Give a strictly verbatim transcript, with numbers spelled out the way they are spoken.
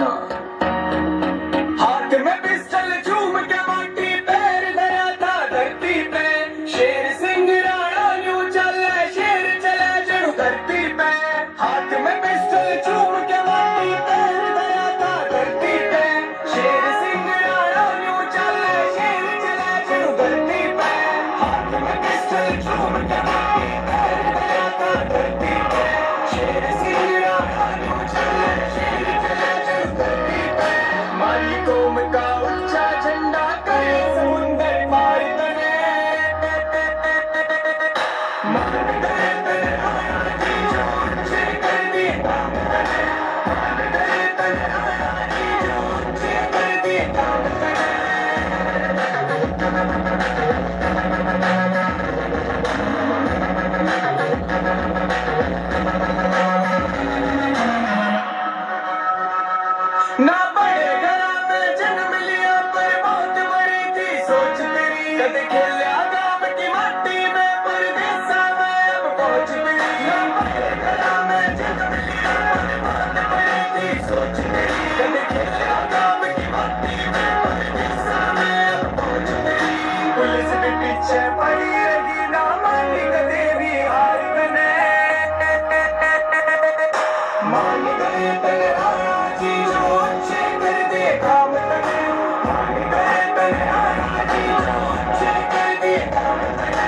हाथ में पिस्टल झूम के माटी पैर धरा था धरती पे। शेर सिंह राणा यूं चले शेर चले जड़ू धरती पे। हाथ में पिस्टल झूम के माटी पैर धरा था धरती पे। शेर सिंह राणा यूं चले शेर चले जड़ू धरती पे। हाथ में पिस्टल झूम के माटी पैर धरा था धरती पे। शेर सिंह राणा यूं चले शेर चले जड़ू धरती पे। मारी कौम का ऊंचा झंडा करे समुंदर पार तने। मान गए तने आया जी जो ऊंचे कर दिए काम तने। मान गए तने आया जी जो ऊंचे कर दिए काम तने। ना बड़े घरा में जन्म लिया पर बहुत बड़ी थी सोच तेरी। कद खेलिया गांव की माटी में परदेसा में अब पहुंच गई। ना बड़े घरा में जन्म लिया पर बहुत बड़ी थी सोच तेरी। कद खेलिया गांव की माटी में परदेसा में अब पहुंच गई। पुलिस भी पीछे पड़ी रही ना मानी कदे भी हार बने। मान गए तने आया जी जो ऊंचे कर दिए काम तने। मान गए तने आया जी जो ऊंचे कर दिए काम तने।